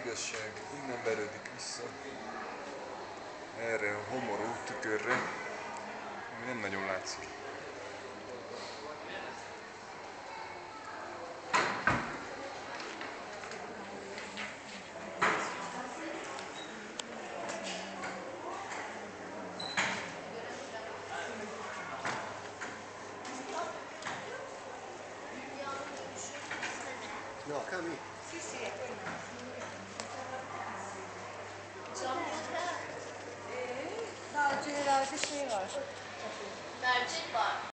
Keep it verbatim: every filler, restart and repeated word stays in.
igazság, innen verődik vissza erre a homorú tükörre, ami nem nagyon látszik. No, Cami. Sì, sì, è quella. Daha önce herhalde şey var. Mercek var.